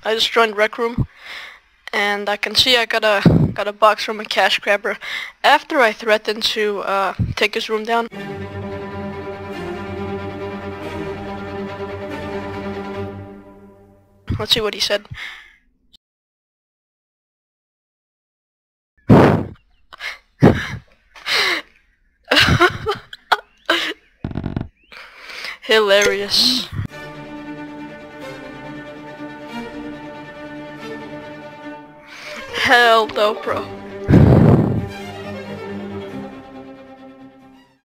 I just joined Rec Room, and I can see I got a box from a cash grabber after I threatened to take his room down. Let's see what he said. Hilarious. Hell no, bro.